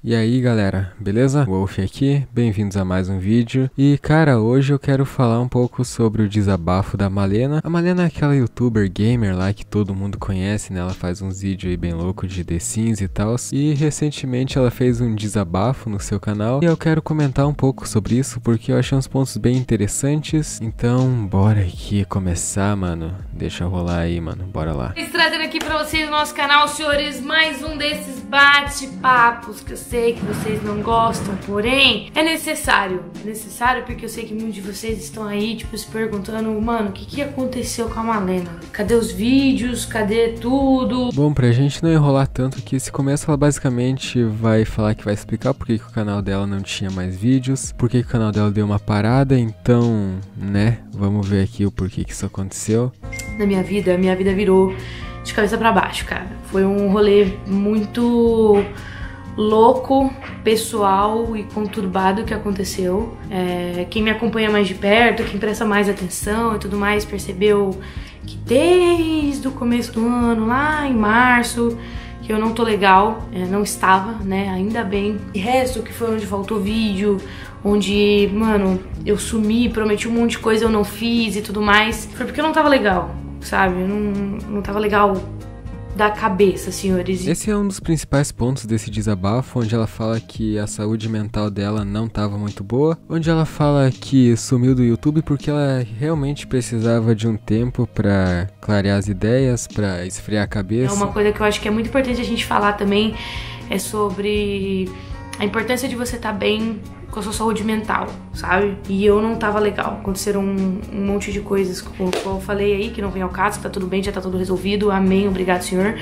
E aí galera, beleza? Wolf aqui, bem-vindos a mais um vídeo. E cara, hoje eu quero falar um pouco sobre o desabafo da Malena. A Malena é aquela youtuber gamer lá que todo mundo conhece, né? Ela faz uns vídeos aí bem loucos de The Sims e tal. E recentemente ela fez um desabafo no seu canal. E eu quero comentar um pouco sobre isso, porque eu achei uns pontos bem interessantes. Então, bora aqui começar, mano. Deixa rolar aí, mano. Bora lá. Trazendo aqui pra vocês no nosso canal, senhores, mais um desses bate-papos que eu sei que vocês não gostam, porém é necessário. É necessário porque eu sei que muitos de vocês estão aí, tipo, se perguntando, mano, o que aconteceu com a Malena? Cadê os vídeos? Cadê tudo? Bom, pra gente não enrolar tanto aqui, esse começo ela basicamente vai falar que vai explicar por que o canal dela não tinha mais vídeos, por que o canal dela deu uma parada, então, né, vamos ver aqui o porquê que isso aconteceu. Na minha vida virou de cabeça pra baixo, cara. Foi um rolê muito louco, pessoal e conturbado que aconteceu. Quem me acompanha mais de perto, quem presta mais atenção e tudo mais, percebeu que desde o começo do ano, lá em março, que eu não tô legal, não estava, né, ainda bem. E resto, que foi onde faltou vídeo, onde, mano, eu sumi, prometi um monte de coisa, eu não fiz e tudo mais, foi porque eu não tava legal, sabe? Eu não tava legal da cabeça, senhores. Esse é um dos principais pontos desse desabafo, onde ela fala que a saúde mental dela não estava muito boa, onde ela fala que sumiu do YouTube porque ela realmente precisava de um tempo pra clarear as ideias, pra esfriar a cabeça. Uma coisa que eu acho que é muito importante a gente falar também é sobre a importância de você estar bem com a sua saúde mental, sabe? E eu não tava legal. Aconteceram um monte de coisas, como eu falei aí, que não vem ao caso, que tá tudo bem, já tá tudo resolvido. Amém, obrigado, senhor.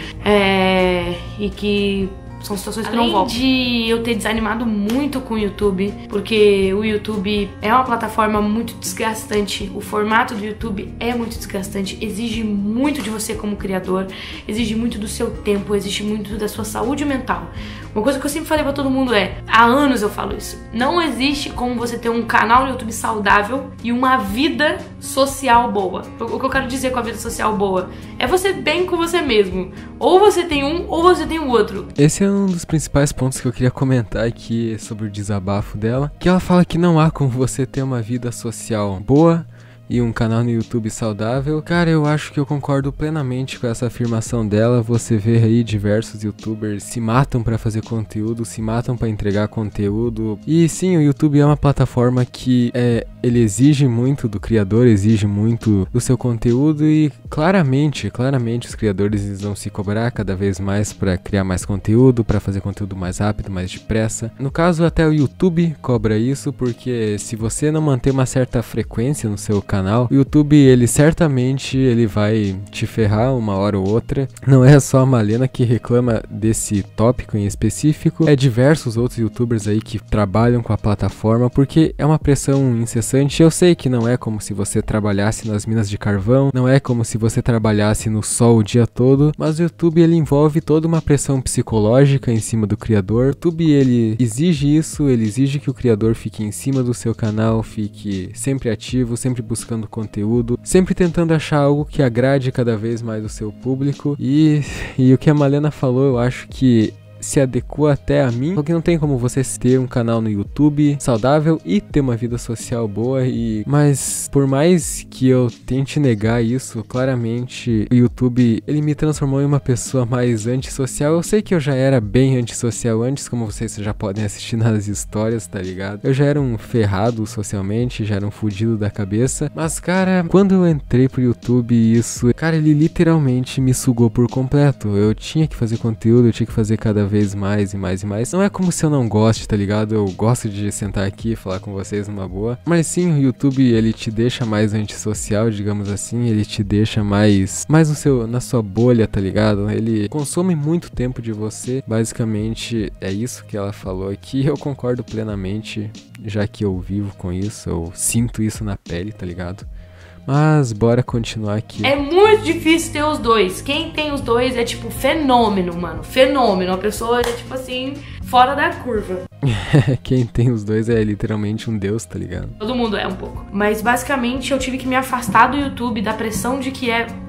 E que são situações que não voltam. Além de eu ter desanimado muito com o YouTube, porque o YouTube é uma plataforma muito desgastante, o formato do YouTube é muito desgastante, exige muito de você como criador, exige muito do seu tempo, exige muito da sua saúde mental. Uma coisa que eu sempre falei pra todo mundo há anos eu falo isso, não existe como você ter um canal no YouTube saudável e uma vida social boa. O que eu quero dizer com a vida social boa é você bem com você mesmo. Ou você tem um, ou você tem o outro. Esse é um dos principais pontos que eu queria comentar aqui sobre o desabafo dela, que ela fala que não há como você ter uma vida social boa e um canal no YouTube saudável. Cara, eu acho que eu concordo plenamente com essa afirmação dela. Você vê aí diversos youtubers se matam pra fazer conteúdo, se matam pra entregar conteúdo. E sim, o YouTube é uma plataforma que ele exige muito do criador, exige muito do seu conteúdo e claramente os criadores eles vão se cobrar cada vez mais pra criar mais conteúdo, pra fazer conteúdo mais rápido, mais depressa. No caso, até o YouTube cobra isso, porque se você não manter uma certa frequência no seu canal, o YouTube, ele certamente ele vai te ferrar uma hora ou outra. Não é só a Malena que reclama desse tópico em específico, é diversos outros youtubers aí que trabalham com a plataforma, porque é uma pressão incessante. Eu sei que não é como se você trabalhasse nas minas de carvão, não é como se você trabalhasse no sol o dia todo, mas o YouTube ele envolve toda uma pressão psicológica em cima do criador. O YouTube ele exige isso, ele exige que o criador fique em cima do seu canal, fique sempre ativo, sempre buscando conteúdo, sempre tentando achar algo que agrade cada vez mais o seu público. E o que a Malena falou, eu acho que se adequa até a mim, porque não tem como você ter um canal no YouTube saudável e ter uma vida social boa. Mas por mais que eu tente negar isso, claramente o YouTube ele me transformou em uma pessoa mais antissocial. Eu sei que eu já era bem antissocial antes, como vocês já podem assistir nas histórias, tá ligado? Eu já era um ferrado socialmente, já era um fudido da cabeça, mas cara, quando eu entrei pro YouTube, isso, cara, ele literalmente me sugou por completo. Eu tinha que fazer conteúdo, eu tinha que fazer cada vez mais e mais e mais. Não é como se eu não goste, tá ligado? Eu gosto de sentar aqui e falar com vocês numa boa. Mas sim, o YouTube, ele te deixa mais antissocial, digamos assim. Ele te deixa mais na sua bolha, tá ligado? Ele consome muito tempo de você. Basicamente, é isso que ela falou aqui. Eu concordo plenamente, já que eu vivo com isso. Eu sinto isso na pele, tá ligado? Mas bora continuar aqui. É muito difícil ter os dois. Quem tem os dois é tipo fenômeno, mano. Fenômeno. A pessoa é tipo assim, fora da curva. Quem tem os dois é literalmente um deus, tá ligado? Todo mundo é um pouco. Mas basicamente eu tive que me afastar do YouTube, da pressão de que é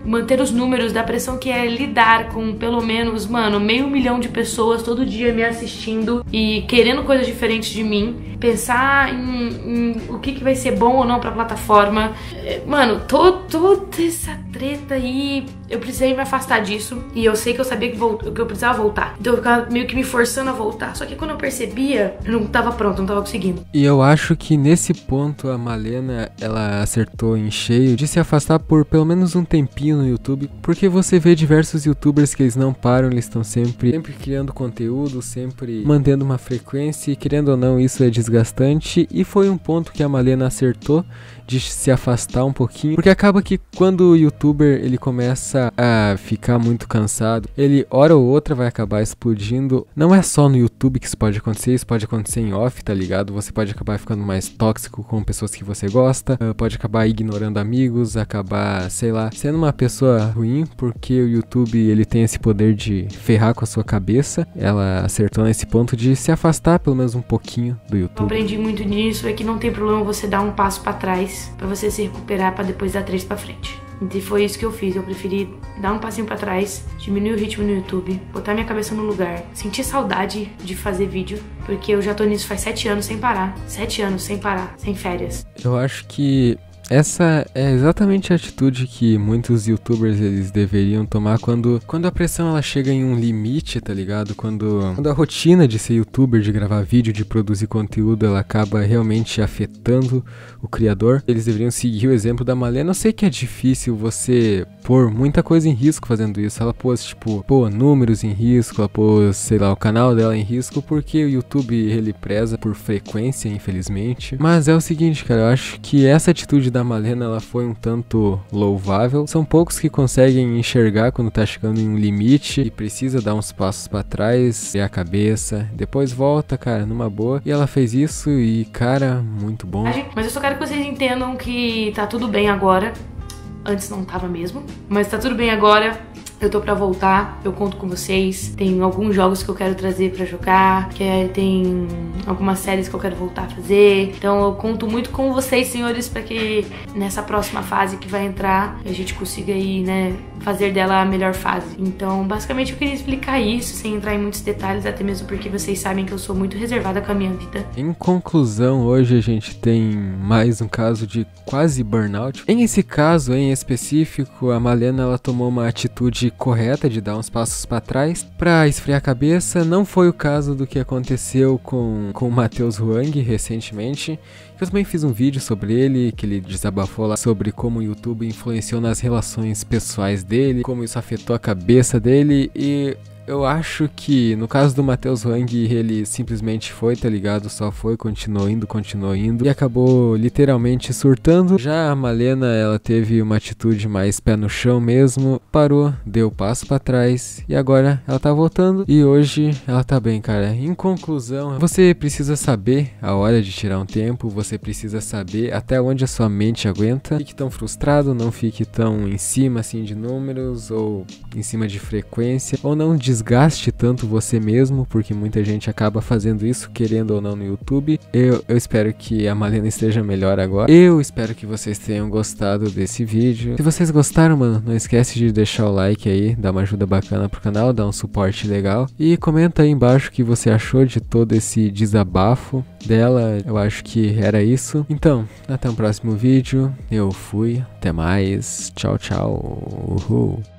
manter os números, da pressão que é lidar com pelo menos, mano, 500 mil de pessoas todo dia me assistindo e querendo coisas diferentes de mim, pensar em o que vai ser bom ou não pra plataforma. Mano, toda essa treta aí, eu precisei me afastar disso e eu sei que eu sabia que eu precisava voltar. Então eu ficava meio que me forçando a voltar. Só que quando eu percebia, eu não tava pronto, não tava conseguindo. E eu acho que nesse ponto a Malena, ela acertou em cheio de se afastar por pelo menos um tempinho no YouTube, porque você vê diversos youtubers que eles não param, eles estão sempre criando conteúdo, sempre mantendo uma frequência e querendo ou não isso é desgastante, e foi um ponto que a Malena acertou de se afastar um pouquinho, porque acaba que quando o youtuber ele começa a ficar muito cansado, ele hora ou outra vai acabar explodindo. Não é só no YouTube que isso pode acontecer em off, tá ligado? Você pode acabar ficando mais tóxico com pessoas que você gosta, pode acabar ignorando amigos, acabar, sei lá, sendo uma pessoa ruim, porque o YouTube ele tem esse poder de ferrar com a sua cabeça. Ela acertou nesse ponto de se afastar pelo menos um pouquinho do YouTube. Eu aprendi muito nisso, é que não tem problema você dar um passo pra trás pra você se recuperar pra depois dar 3 pra frente. E foi isso que eu fiz, eu preferi dar um passinho pra trás, diminuir o ritmo no YouTube, botar minha cabeça no lugar, sentir saudade de fazer vídeo, porque eu já tô nisso faz 7 anos sem parar, 7 anos sem parar, sem férias. Eu acho que essa é exatamente a atitude que muitos youtubers eles deveriam tomar quando a pressão ela chega em um limite, tá ligado? Quando a rotina de ser youtuber, de gravar vídeo, de produzir conteúdo, ela acaba realmente afetando o criador. Eles deveriam seguir o exemplo da Malena. Eu sei que é difícil você pôr muita coisa em risco fazendo isso. Ela pôs, tipo, números em risco, ela pôs, sei lá, o canal dela em risco, porque o YouTube ele preza por frequência, infelizmente. Mas é o seguinte, cara, eu acho que essa atitude da Malena ela foi um tanto louvável. São poucos que conseguem enxergar quando tá chegando em um limite e precisa dar uns passos pra trás, e a cabeça, depois volta, cara, numa boa. E ela fez isso e, cara, muito bom. Mas eu só quero que vocês entendam que tá tudo bem agora. Antes não tava mesmo, mas tá tudo bem agora. Eu tô pra voltar, eu conto com vocês. Tem alguns jogos que eu quero trazer pra jogar, tem algumas séries que eu quero voltar a fazer. Então eu conto muito com vocês, senhores, pra que nessa próxima fase que vai entrar, a gente consiga aí, né, fazer dela a melhor fase. Então, basicamente eu queria explicar isso, sem entrar em muitos detalhes, até mesmo porque vocês sabem que eu sou muito reservada com a minha vida. Em conclusão, hoje a gente tem mais um caso de quase burnout. Em esse caso, em específico, a Malena ela tomou uma atitude correta de dar uns passos para trás para esfriar a cabeça. Não foi o caso do que aconteceu com o Matheus Huang recentemente, que eu também fiz um vídeo sobre ele, que ele desabafou lá sobre como o YouTube influenciou nas relações pessoais dele, como isso afetou a cabeça dele. E eu acho que no caso do Matheus Huang ele simplesmente foi, tá ligado? Só foi, continuou indo e acabou literalmente surtando. Já a Malena, ela teve uma atitude mais pé no chão mesmo, parou, deu passo pra trás e agora ela tá voltando e hoje ela tá bem, cara. Em conclusão, você precisa saber a hora de tirar um tempo, você precisa saber até onde a sua mente aguenta. Não fique tão frustrado, não fique tão em cima assim de números ou em cima de frequência, ou não desgaste tanto você mesmo, porque muita gente acaba fazendo isso, querendo ou não, no YouTube. Eu espero que a Malena esteja melhor agora. Eu espero que vocês tenham gostado desse vídeo. Se vocês gostaram, mano, não esquece de deixar o like aí, dar uma ajuda bacana pro canal, dar um suporte legal. E comenta aí embaixo o que você achou de todo esse desabafo dela. Eu acho que era isso. Então, até o próximo vídeo. Eu fui. Até mais. Tchau, tchau. Uhul.